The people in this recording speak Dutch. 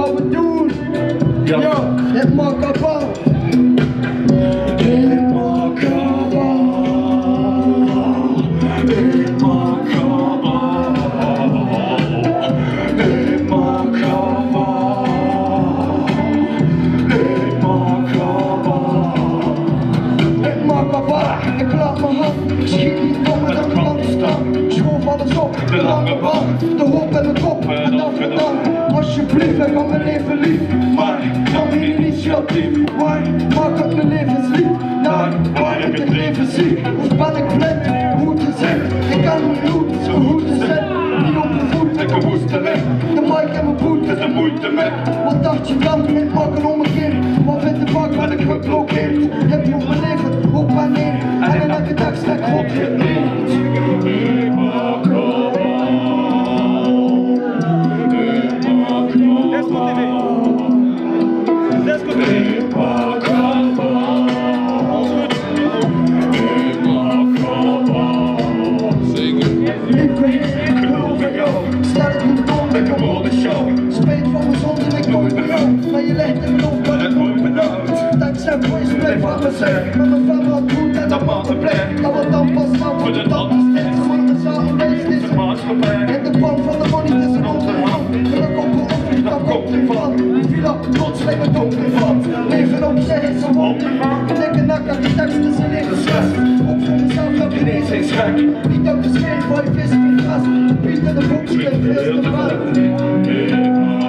gaan we doen? Ja. Ja, het Makaba. Ik laat mijn hand, schiet niet op met aan de kant staan. Schoof alles op, de lange band, de hoop en de kop, en dan gedaan. Alsjeblieft, ik had mijn leven lief, maar nam geen initiatief. Waar maak ik mijn levenslief? Daar waar ik het leven zie. Hoe ben ik blind, hoe te zijn? Ik kan niet goed, zo goed te zijn. Niet opgevoed, ik een woesteling. De mic en mijn boet, is de moeite mee. Wat dacht je dan? Ik maak een ommekeer. Wat vindt de bak, ben ik geblokkeerd. Heb je op mijn leven, op en neer. En elke dag stek God geleerd. Speet van mijn zonde en ik nooit berouw. Maar je legt in mijn hoofd, maar ik nooit benauwd. Dankzij voice play van mezelf. Met mijn vader had goed en dat maakt me blij. Dat wat dan pas af voor de tand is dit. Zolang de zaal geweest is. En de pan van de money is een onderhand. En dan komt er op, dan komt er van. Villa, plotseling met donker van. Leven op zich is een wonderman. En ik en nak aan die teksten zijn even stress. Ook voor mezelf heb ik ineens geen schrik. Niet ook de scheef, maar ik wist niet vast. De beat en de boek schreef veel te veel.